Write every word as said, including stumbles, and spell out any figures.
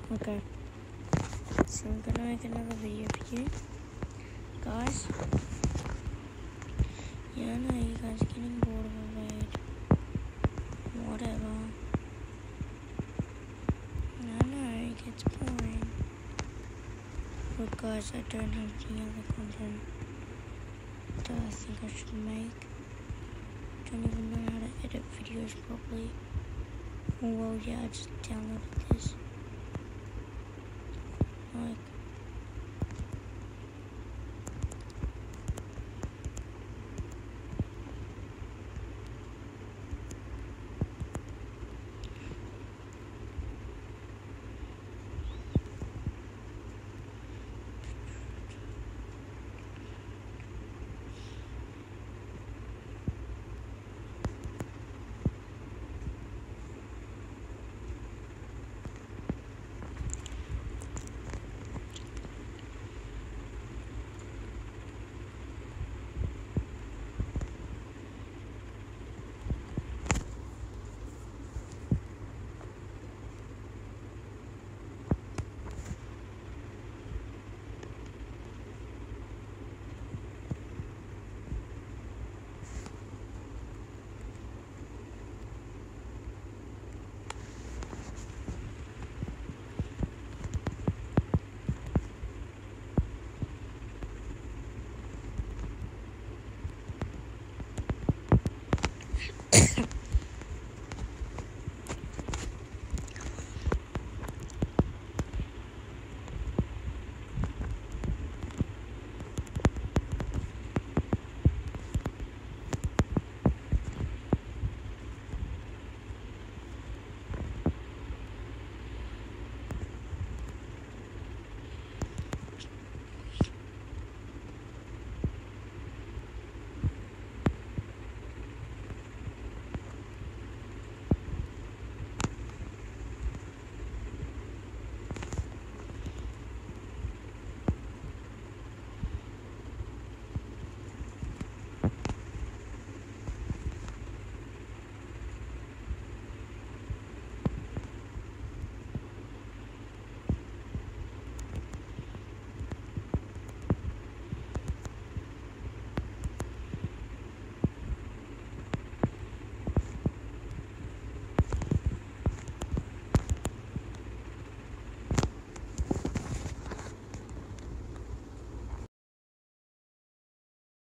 Okay, so I'm gonna make another video for you guys. Yeah, I know you guys are getting bored of a raid. Whatever. I know it gets boring. But guys, I don't have any other content that I think I should make. Don't even know how to edit videos properly. Oh well, yeah, I just downloaded this. Like.